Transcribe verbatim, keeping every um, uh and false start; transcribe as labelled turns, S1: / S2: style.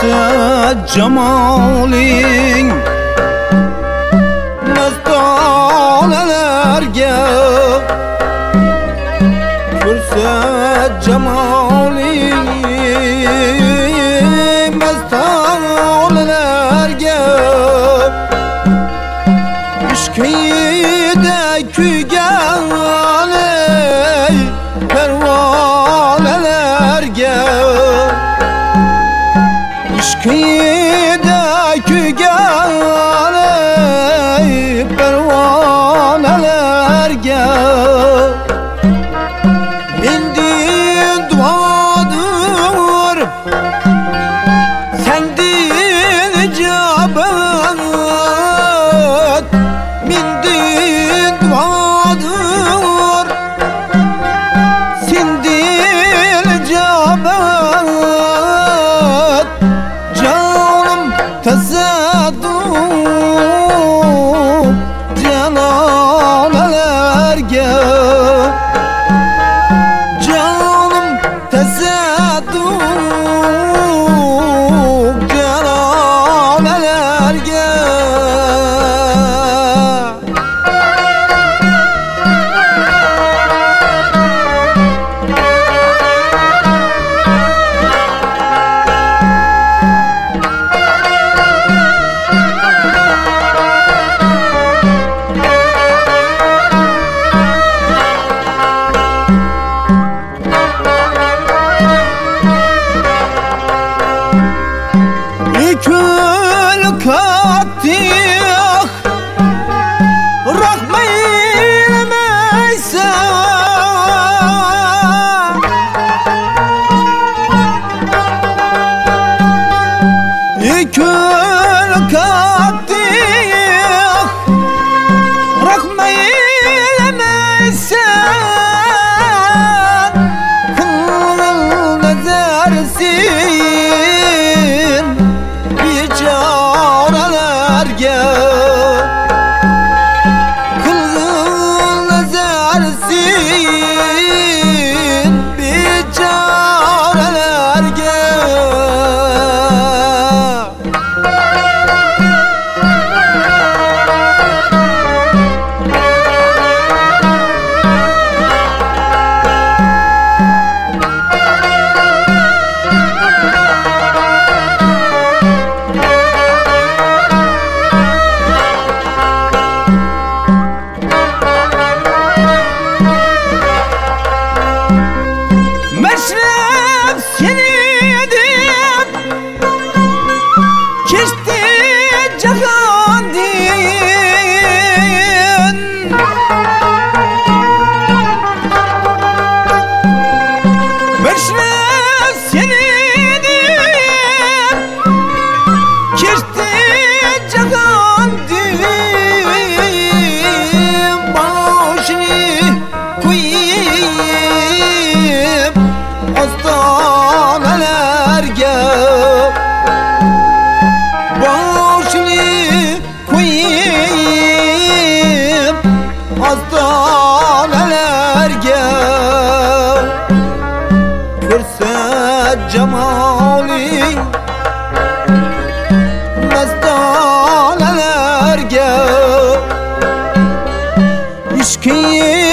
S1: Fırsat cemalin mestanelerge, fırsat cemalin mestanelerge, İşkide kügane pervanelerge, İşkide kügane pervanelerge, mindi duadır sendin icabet, mindi duadır sendin icabet, canım tesadüf cenanelerge, canım tesadüf cenanelerge. Kül katih rahmeyleyse, kül katih rahmeyleyse, kıl nezersin biçarelerge, kıl nezersin biçarelerge. Meşrep senidim kişti cahan din, meşrep senidim kişti cahan din, başını koyup hastanelerge, başını koyup hastanelerge, fırsat cemalin mestanelerge, İşkide